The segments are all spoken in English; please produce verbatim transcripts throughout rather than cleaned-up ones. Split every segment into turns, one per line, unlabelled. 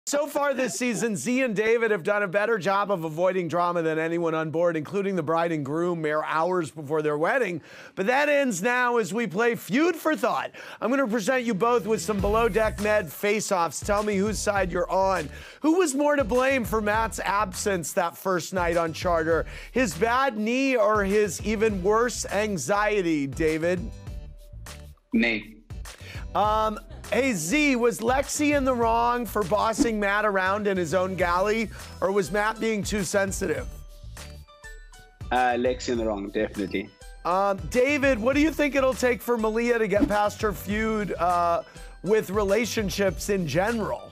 So far this season, Z and David have done a better job of avoiding drama than anyone on board, including the bride and groom mere hours before their wedding. But that ends now as we play Feud for Thought. I'm going to present you both with some Below Deck Med face-offs. Tell me whose side you're on. Who was more to blame for Matt's absence that first night on Charter? His bad knee or his even worse anxiety, David?
Me.
Um, hey, Z, was Lexi in the wrong for bossing Matt around in his own galley, or was Matt being too sensitive?
Uh, Lexi in the wrong, definitely.
Um, David, what do you think it'll take for Malia to get past her feud uh, with relationships in general?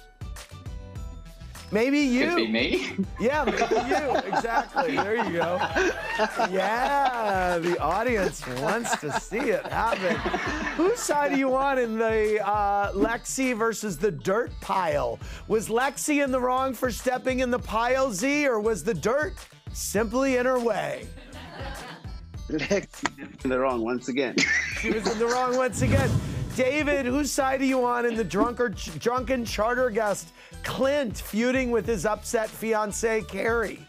Maybe you.
Could be me.
Yeah, maybe you. Exactly. There you go. Yeah, the audience wants to see it happen. Whose side are you on in the uh, Lexi versus the dirt pile? Was Lexi in the wrong for stepping in the pile, Z, or was the dirt simply in her way?
Lexi in the wrong once again.
She was in the wrong once again. David, whose side are you on in the drunker, drunken charter guest Clint feuding with his upset fiancée Carrie?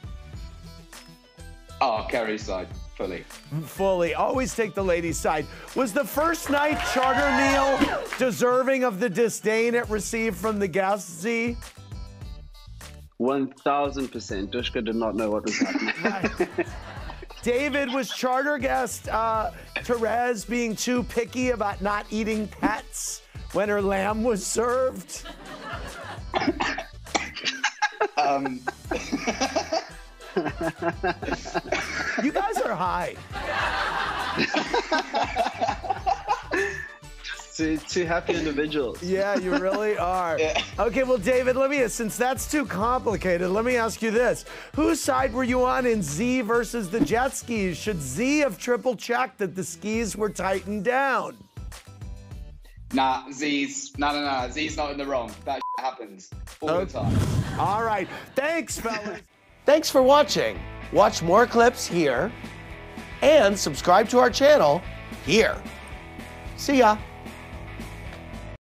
Oh, Carrie's side, fully.
Fully. Always take the ladies' side. Was the first night charter meal deserving of the disdain it received from the guests, Z?
one thousand percent. Dushka did not know what was happening.
Right. David, was charter guest uh, Therese being too picky about not eating pets when her lamb was served?
um.
You guys are high.
Two, two happy individuals.
Yeah, you really are.
Yeah.
Okay, well, David, let me, since that's too complicated, let me ask you this. Whose side were you on in Z versus the jet skis? Should Z have triple checked that the skis were tightened down?
Nah, Z's, no, no, no, Z's not in the wrong. That happens all
Okay.
the time.
All right, thanks, fellas. Thanks for watching. Watch more clips here and subscribe to our channel here. See ya.